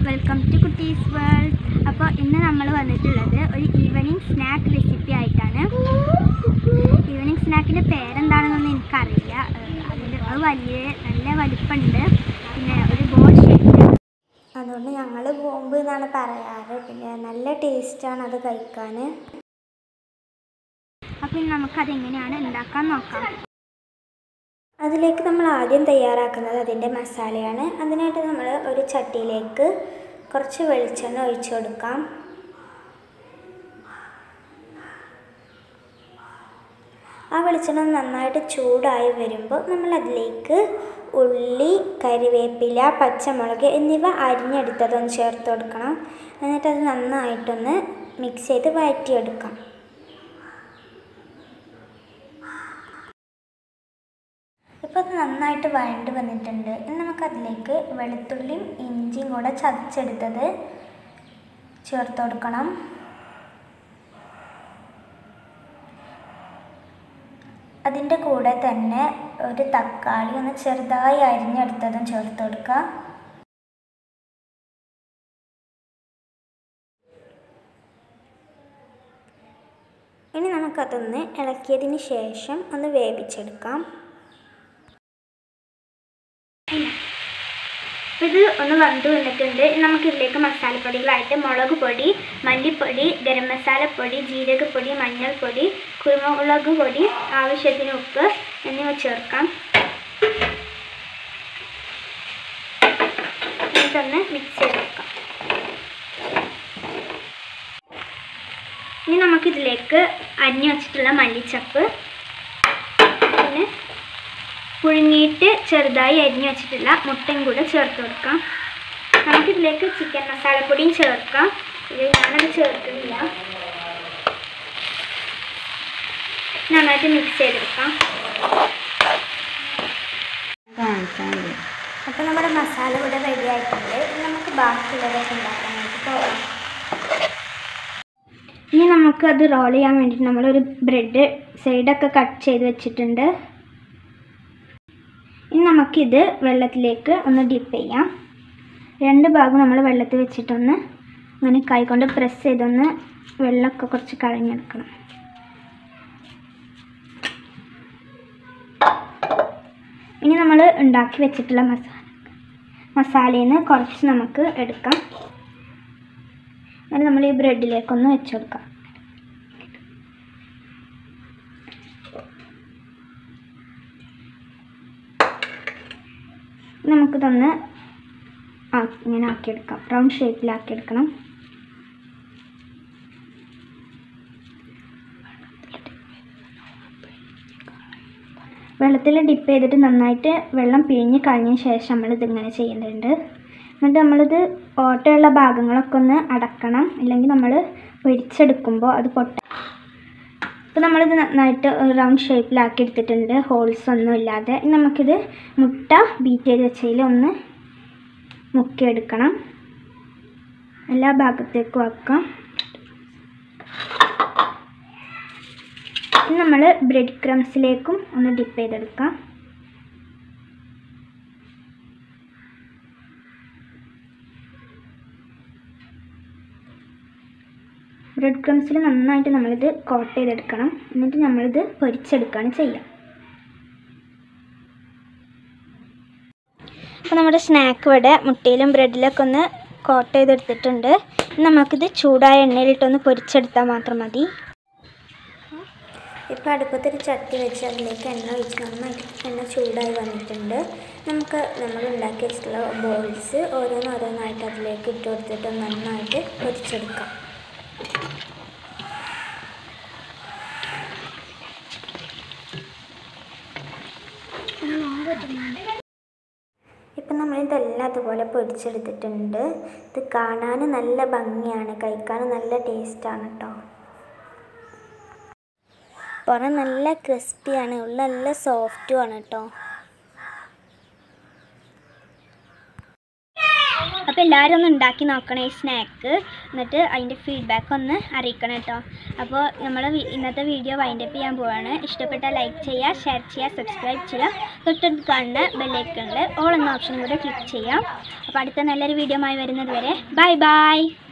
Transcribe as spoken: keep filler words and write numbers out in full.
Welcome to കുട്ടീസ് world. അപ്പോൾ ഇന്ന് നമ്മൾ വന്നിട്ടുള്ളത് ഒരു ഈവനിങ് സ്നാക്ക് റെസിപ്പി ആയിട്ടാണ്. ഈവനിങ് സ്നാക്കിൻ്റെ പേരെന്താണെന്നൊന്നും എനിക്കറിയില്ല. അതിൻ്റെ അത് വലിയ നല്ല വലിപ്പമുണ്ട്, പിന്നെ ഒരു ബോൾ ഷേപ്പ്. അതുകൊണ്ട് ഞങ്ങൾ ബോംബ് എന്നാണ് പറയാറ്. പിന്നെ നല്ല ടേസ്റ്റാണ് അത് കഴിക്കാൻ. അപ്പോൾ നമുക്കതെങ്ങനെയാണ് ഉണ്ടാക്കാൻ നോക്കാം. അതിലേക്ക് നമ്മൾ ആദ്യം തയ്യാറാക്കുന്നത് അതിൻ്റെ മസാലയാണ്. അതിനായിട്ട് നമ്മൾ ഒരു ചട്ടിയിലേക്ക് കുറച്ച് വെളിച്ചെണ്ണ ഒഴിച്ചു കൊടുക്കാം. ആ വെളിച്ചെണ്ണ നന്നായിട്ട് ചൂടായി വരുമ്പോൾ നമ്മൾ അതിലേക്ക് ഉള്ളി, കരിവേപ്പില, പച്ചമുളക് എന്നിവ അരിഞ്ഞെടുത്തതൊന്ന് ചേർത്ത് കൊടുക്കണം. എന്നിട്ട് അത് നന്നായിട്ടൊന്ന് മിക്സ് ചെയ്ത് വഴറ്റിയെടുക്കാം. ഇപ്പോൾ അത് നന്നായിട്ട് വഴണ്ട് വന്നിട്ടുണ്ട്. ഇനി നമുക്കതിലേക്ക് വെളുത്തുള്ളിയും ഇഞ്ചിയും കൂടെ ചതച്ചെടുത്തത് ചേർത്ത് കൊടുക്കണം. അതിൻ്റെ കൂടെ തന്നെ ഒരു തക്കാളി ഒന്ന് ചെറുതായി അരിഞ്ഞെടുത്തതും ചേർത്ത് കൊടുക്കുക. ഇനി നമുക്കതൊന്ന് ഇളക്കിയതിന് ശേഷം ഒന്ന് വേവിച്ചെടുക്കാം. ഇത് ഒന്ന് വന്നു വന്നിട്ടുണ്ട്. നമുക്കിതിലേക്ക് മസാലപ്പൊടികളായിട്ട് മുളക് പൊടി, മല്ലിപ്പൊടി, ഗരം മസാലപ്പൊടി, ജീരകപ്പൊടി, മഞ്ഞൾപ്പൊടി, കുരുമുളക് പൊടി, ആവശ്യത്തിന് ഉപ്പ് എന്നിവ ചേർക്കാം. ഇതൊന്ന് മിക്സ് ചെയ്തെടുക്കാം. ഇനി നമുക്കിതിലേക്ക് അരിഞ്ഞു വച്ചിട്ടുള്ള മല്ലിച്ചപ്പ്, പിന്നെ പുഴുങ്ങിയിട്ട് ചെറുതായി അരിഞ്ഞു വെച്ചിട്ടുള്ള മുട്ടയും കൂടെ ചേർത്ത് കൊടുക്കാം. നമുക്കിതിലേക്ക് ചിക്കൻ മസാലപ്പൊടിയും ചേർക്കാം. ഇത് ഞാനത് ചേർക്കുന്നില്ല. നന്നായിട്ട് മിക്സ് ചെയ്തെടുക്കാം. അപ്പോൾ നമ്മുടെ മസാല ഇവിടെ റെഡി ആയിട്ടുണ്ട്. നമുക്ക് ബാക്കിയുള്ളതൊക്കെ ഉണ്ടാക്കാനായിട്ട് പോകാം. ഇനി നമുക്ക് അത് റോൾ ചെയ്യാൻ വേണ്ടിയിട്ട് നമ്മളൊരു ബ്രെഡ് സൈഡൊക്കെ കട്ട് ചെയ്ത് വെച്ചിട്ടുണ്ട്. ഇനി നമുക്കിത് വെള്ളത്തിലേക്ക് ഒന്ന് ഡിപ്പ് ചെയ്യാം. രണ്ട് ഭാഗം നമ്മൾ വെള്ളത്തിൽ വെച്ചിട്ടൊന്ന് അങ്ങനെ കൈകൊണ്ട് പ്രസ് ചെയ്തൊന്ന് വെള്ളമൊക്കെ കുറച്ച് കളഞ്ഞെടുക്കണം. ഇനി നമ്മൾ ഉണ്ടാക്കി വെച്ചിട്ടുള്ള മസാല മസാലയിൽ നിന്ന് കുറച്ച് നമുക്ക് എടുക്കാം. എന്നിട്ട് നമ്മൾ ഈ ബ്രെഡിലേക്കൊന്ന് വെച്ച് കൊടുക്കാം. നമുക്കിതൊന്ന് ഇങ്ങനെ ആക്കിയെടുക്കാം. റൗണ്ട് ഷേപ്പിലാക്കിയെടുക്കണം. വെള്ളത്തിൽ ഡിപ്പ് ചെയ്തിട്ട് നന്നായിട്ട് വെള്ളം പിഴിഞ്ഞ് കളഞ്ഞതിന് ശേഷം നമ്മളിതിങ്ങനെ ചെയ്യേണ്ടതുണ്ട്. എന്നിട്ട് നമ്മളിത് ഓട്ടയുള്ള ഭാഗങ്ങളൊക്കെ ഒന്ന് അടക്കണം, ഇല്ലെങ്കിൽ നമ്മൾ പൊരിച്ചെടുക്കുമ്പോൾ അത് പൊട്ട. അപ്പോൾ നമ്മളിത് നന്നായിട്ട് റൗണ്ട് ഷേപ്പിലാക്കി എടുത്തിട്ടുണ്ട്, ഹോൾസ് ഒന്നും ഇല്ലാതെ. നമുക്കിത് മുട്ട ബീറ്റ് ചെയ്ത് വെച്ചതിൽ ഒന്ന് മുക്കിയെടുക്കണം. എല്ലാ ഭാഗത്തേക്കും ആക്കാം. ഇനി നമ്മൾ ബ്രെഡ് ക്രംസിലേക്കും ഒന്ന് ഡിപ്പ് ചെയ്തെടുക്കാം. ബ്രെഡ് ക്രംസിൽ നന്നായിട്ട് നമ്മളിത് കോട്ട് ചെയ്തെടുക്കണം. എന്നിട്ട് നമ്മളിത് പൊരിച്ചെടുക്കുകയാണ് ചെയ്യുക. അപ്പോൾ നമ്മുടെ സ്നാക്ക് ഇവിടെ മുട്ടയിലും ബ്രെഡിലൊക്കെ ഒന്ന് കോട്ട് ചെയ്തെടുത്തിട്ടുണ്ട്. നമുക്കിത് ചൂടായ എണ്ണയിലിട്ടൊന്ന് പൊരിച്ചെടുത്താൽ മാത്രം മതി. ഇപ്പോൾ അടുപ്പത്തൊരു ചട്ടി വെച്ച് അതിലേക്ക് എണ്ണ ഒഴിച്ച് നന്നായിട്ട് എണ്ണ ചൂടായി വന്നിട്ടുണ്ട്. നമുക്ക് നമ്മൾ ഉണ്ടാക്കി വെച്ചിട്ടുള്ള ബോൾസ് ഓരോന്നോരോന്നായിട്ട് അതിലേക്ക് ഇട്ട് കൊടുത്തിട്ട് നന്നായിട്ട് പൊരിച്ചെടുക്കാം. ഇപ്പം നമ്മളിതെല്ലാം അതുപോലെ പൊരിച്ചെടുത്തിട്ടുണ്ട്. ഇത് കാണാൻ നല്ല ഭംഗിയാണ്, കഴിക്കാൻ നല്ല ടേസ്റ്റാണ് കേട്ടോ. പുറം നല്ല ക്രിസ്പിയാണ്, ഉള്ള നല്ല സോഫ്റ്റുമാണ് കേട്ടോ. അപ്പോൾ എല്ലാവരും ഒന്ന് ഉണ്ടാക്കി നോക്കണം ഈ സ്നാക്ക്, എന്നിട്ട് അതിൻ്റെ ഫീഡ്ബാക്ക് ഒന്ന് അറിയിക്കണം കേട്ടോ. അപ്പോൾ നമ്മൾ ഇന്നത്തെ വീഡിയോ വൈൻഡപ്പ് ചെയ്യാൻ പോവാണ്. ഇഷ്ടപ്പെട്ടാൽ ലൈക്ക് ചെയ്യുക, ഷെയർ ചെയ്യുക, സബ്സ്ക്രൈബ് ചെയ്യുക, തൊട്ടടുത്ത് കാണുന്ന ബെല്ലൈക്കണിൽ ഓൾ എന്ന ഓപ്ഷനും കൂടെ ക്ലിക്ക് ചെയ്യാം. അപ്പോൾ അടുത്ത നല്ലൊരു വീഡിയോ ആയി വരുന്നത് വരെ ബൈ ബൈ.